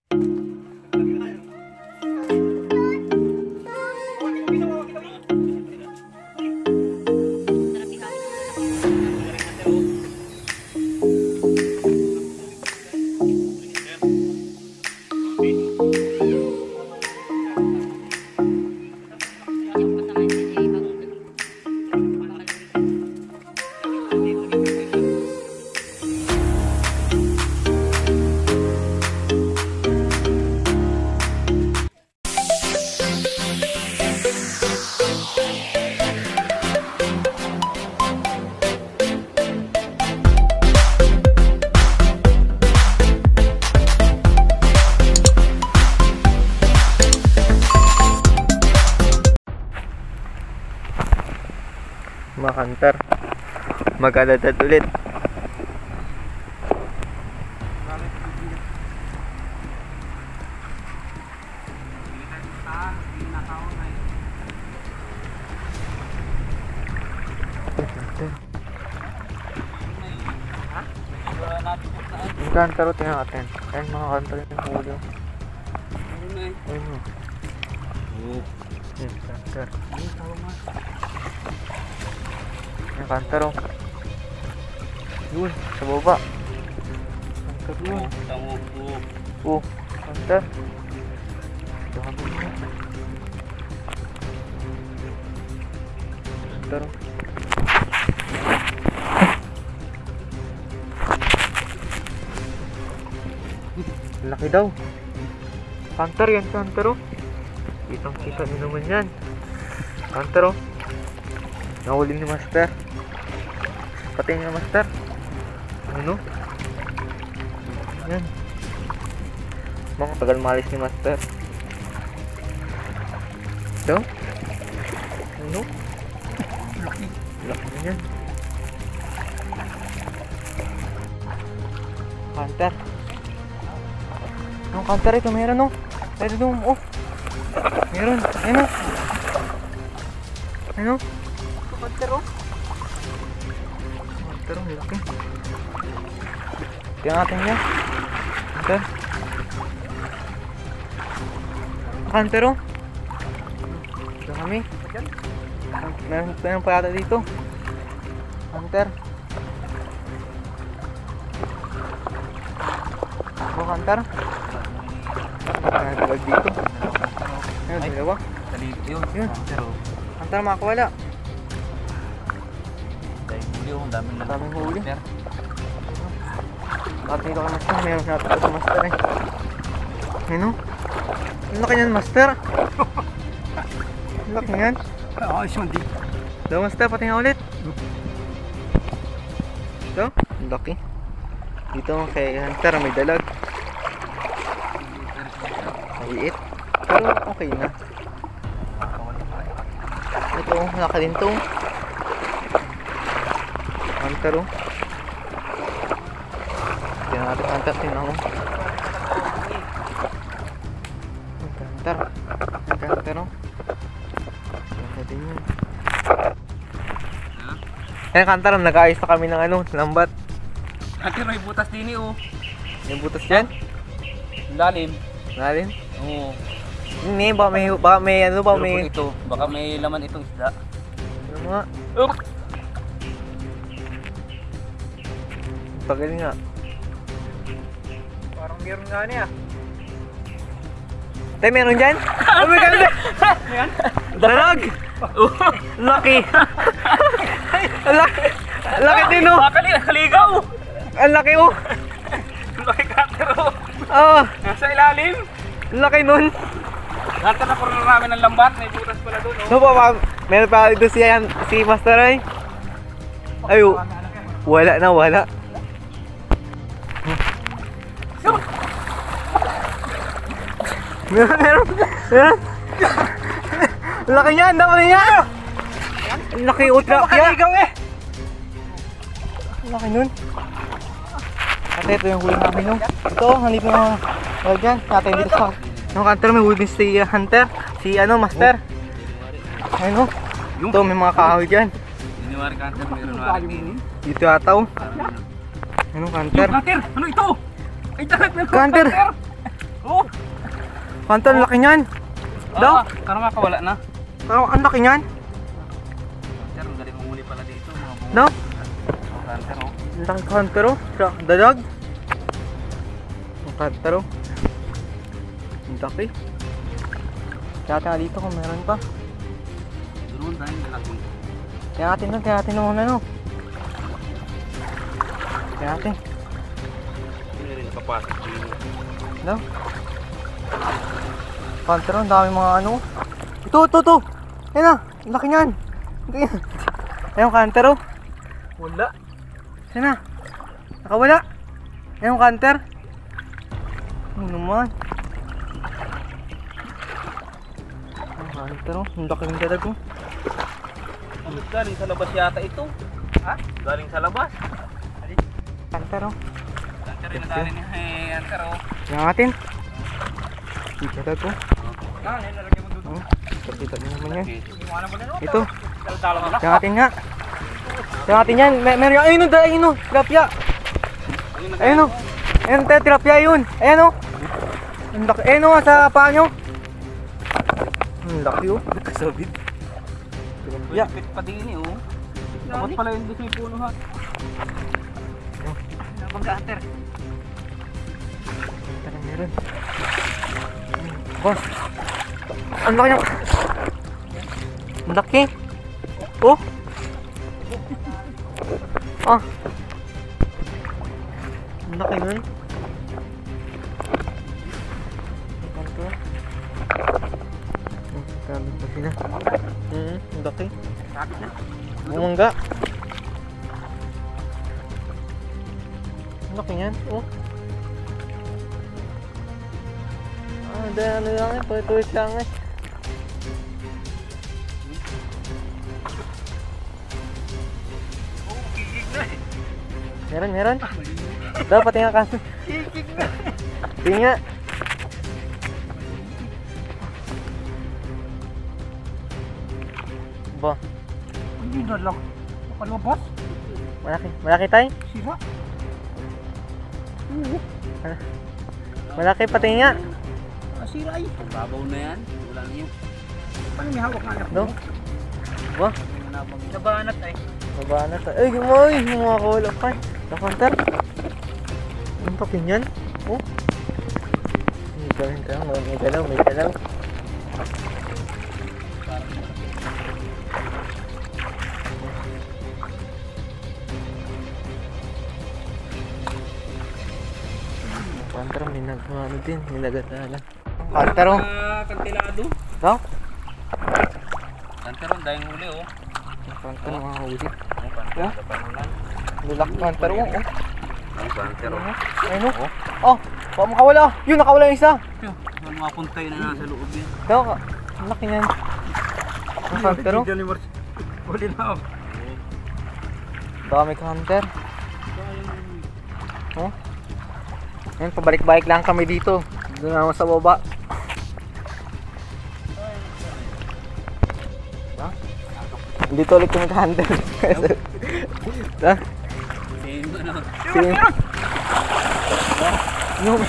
Mga hunter, mag-aladad ulit. Yung kantaro tingnan natin. Ayan mga kantaro yung huli. Ayun mo. Yung kantar. Yung kantaro. Yun, sa baba. Kantar yun. Oh, kantar. Dami mo. Kantaro. Laki daw. Kantar yan, kantaro. Kitang kita nyo naman yan. Kantaro. Nahuli ni Master. Patay niya Master. Ano? Yan. Mga tagal malis ni Master. Ito? Ano? Laki. Laki na yan. Kantar. Ang kantar ito, meron no? Pwede doon, oh. Meron, ano? Ano? Kantar oh. Kantar oh, laki. Tingnan natin yan. Kantar. Kantar oh. Ito kami. Meron pa yata dito. Kantar. Oh, kantar. Nagtalag dito. Ayun, dalawa. Yun. Kantar makakawala. Daming huli. Bakit dito ka Master? Meron natin ito Master eh. Ano? Ang laki niyan Master. Ang laki niyan. Ito Master, pati nga ulit. Ito, ang laki. Dito kay Hunter may dalag. Maliit. Pero okay na. Ito, laki din to. Hunter oh. Tingnan natin Hunter, tingnan mo. Hunter. Hunter oh. Tingnan natin yun. Ayan Hunter, nag-aayos na kami ng ano, lambat. Hunter, may butas din oh. May butas dyan? Lalim. Lalim? Oo. Hindi, baka may ano ba may... Ito, baka may laman itong isda. Ano nga? Tagal nga. Parang meron nga niya. Tay, meron dyan? Oh my God! Ayan. Dalag! Laki! Laki! Laki din oh! Kaligaw! Ang laki oh! Laki cutter oh! Oo! Nasa ilalim! Laki nun! Cutter na puro namin ng lambat, may butas pala doon oh! No pa, meron pa dito si Master ay. Ay, wala na, wala. Meron. Laki niya, ang dami niya. Laki ultra. Kaligaw eh! Laki nun. At ito yung huli namin no. Ito, hanip yung mga dyan. Natin dito sa yung Hunter, may huli si Hunter. Si ano, Master. Ayun o. Ito, may mga kahoy dyan. Iniwari Hunter, meron wari din. Dito yata o. Ano, Hunter? Hunter, ano ito? Ay, talag na Hunter! Oh! Hunter, ang laki niyan. Daw? Karang makawala na. Parang ang laki niyan. Hunter, ang galing umuli pala dito. Mga bunga. Daw? Hunter, oh. Ang laki hunter oh. Dadag. Ang hunter oh. Ang laki. Kaya nga dito kung meron pa. Doon tayo nalaki. Kaya natin muna no. Kaya natin. Hindi rin nakapasok dito. No? Hunter oh, ang dami mga ano. Ito. Yan na, ang laki niyan. Ayun, hunter oh. Wala. Yan na. Nakawala. Ayun, hunter. Ano naman? Ang hunter oh, ang laki ng dadag oh. Galing sa labas yata ito. Ha? Galing sa labas. Hunter oh. Hunter rin na galing ni Hunter, oh. Yan natin. Dadag oh. Nalagyan mo doon. Oh, kita niyo naman yan. Iwanan mo na, no? Ito. Dalo mo na. Yan natin nga. Yan natin yan. Meron yung, ayun o, tilapia. Ayun o. Ayun tayo, tilapia yun. Ayan o. Ang laki. Ayun o, sa paa nyo. Ang laki o. Kasabit. Tilapia. Pit pa din eh, oh. Dapat pala yung gusto yung puno, ha? Nabangga, Hunter. Tara, meron. Boss. Ang laki niya. Ang laki. Oh. Ah. Ang laki nun. Kamit pa sila. Ang laki. Sakit na. Bumangga. Ang laki niyan. Oh. Ano lang eh, tuwit lang eh. Oh, kikig na eh. Meron. Dapat tingnan ka. Kikig na. Tingnan. Ba, Hindi na lang. Makalabas. malaki tayo. Sira. Malaki pati nga. Sira ay. Babaw na yan. Wala na yun. Paano may hawak na anak No? mo? Ba, Nabanat ay. baba na tayo. Ay, gumoy! Yung mga kaulap pa. Nakantar. Ang pakin yan. Oh. May galaw. Kantar, may nagmano din. May nagatala. Kantar oh. Kantilado. No? Kantaron dahil huli, oh. Kantar mga huli. Kantaron sa panulan. Nilak kantar oh. Ang kantaron. Ayun oh. Oh, baka makawala. Yun, nakawala yung isa. Yung mga puntay na nasa loob yan. Daw, ang laki niyan. Ang kantar oh. Huli na, oh. Dami kantar. Oh. Ngayon, pabalik-balik lang kami dito. Doon naman sa baba. Dito ulit kami ka-hunter. Ha? Sino? Yung...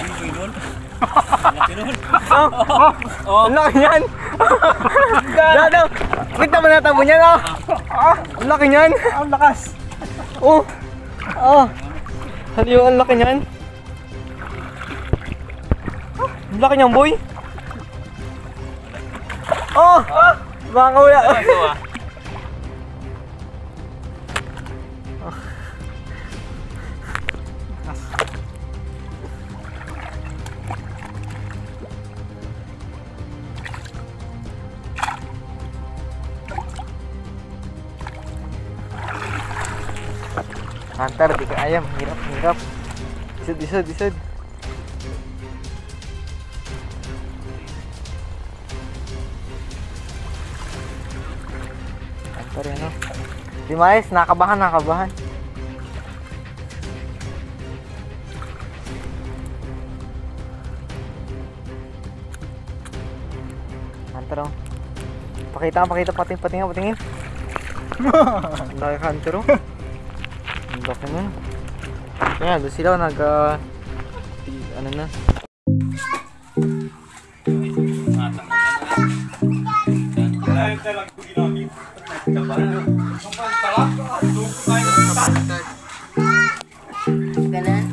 Ang laki niyan! Dadaw! Kita mo na tabo niyan, oh! Ang laki niyan! Ang lakas! Oh! Oh! Haliw, ang laki niyan! Ang laki niyan, boy! Oh! Baka wala! Hunter, di ka ayam, hirap. Isod. Hunter yan, oh. Di maes, nakabahan. Hunter, oh. Pakita, patingin. Laki hunter, oh. Ang laki nun. Kaya doon sila ano na. Ganun.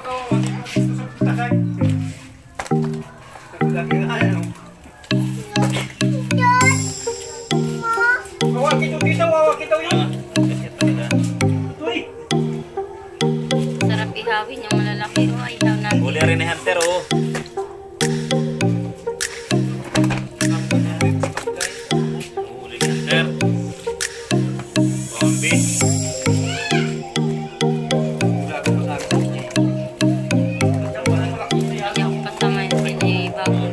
Sarap ihawin yung malalaki. Oh, ihaw natin. Huli rin ni Hunter, oh. Huli ni Hunter. Bombi. Ayaw ko kasama yung bagong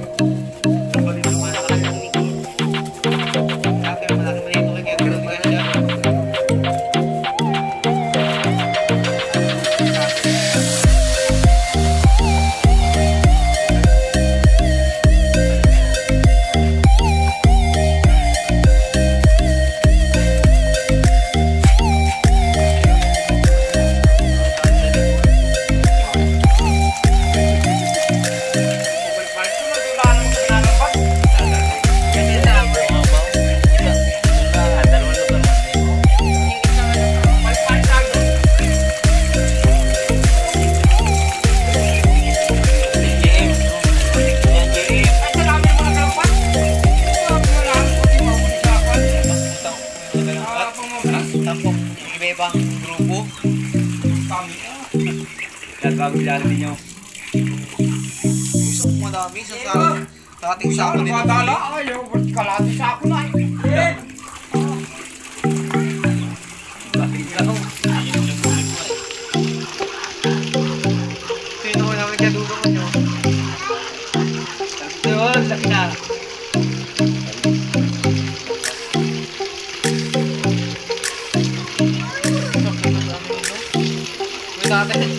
Iba-ibang grupo. Nagkagulari ninyo. Gusto ko madami sa ating sako din. Ayaw, kalati sa ako na eh. Sino ko namin kadudong nyo? Doon, laki na. Dati,